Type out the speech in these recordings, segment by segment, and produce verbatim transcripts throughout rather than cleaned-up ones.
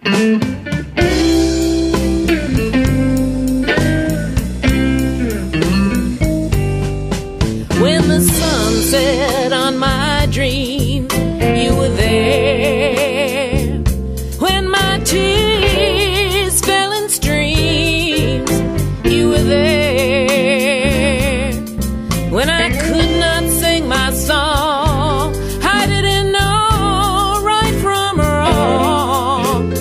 When the sun set on my dreams, you were there. When my tears fell in streams, you were there. When I could not sing my song, I didn't know right from wrong.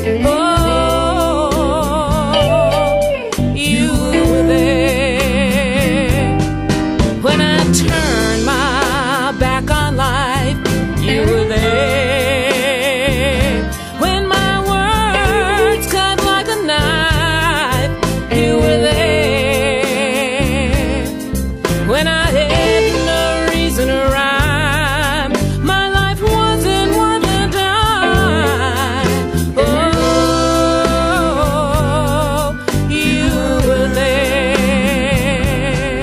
Oh, you were there. When I turned my back on life, you were there. When my words cut like a knife, you were there. When I had no reason to rhyme, my life wasn't worth a dime. Oh, you were there.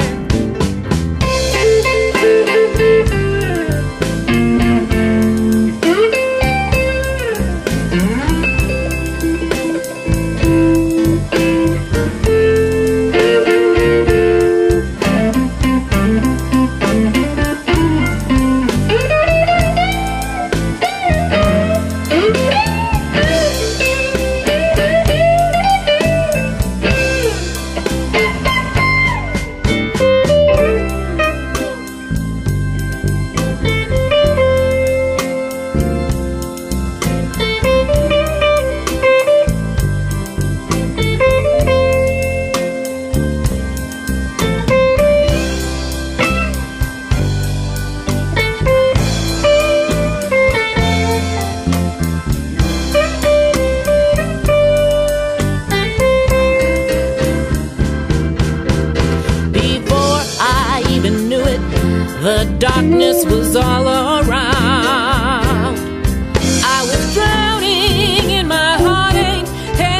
Before I even knew it, the darkness was all around. I was drowning in my heartache and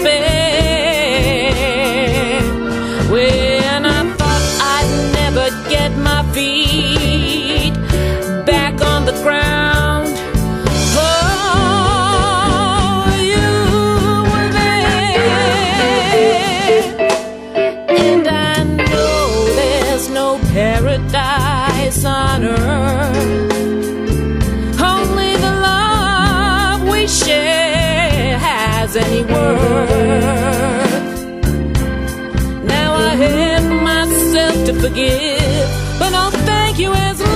despair. When I thought I'd never get my feet back on the ground, oh, you were there. And I know there's no paradise on earth, only the love we share has any worth. Now I have myself to forgive, but no thank you as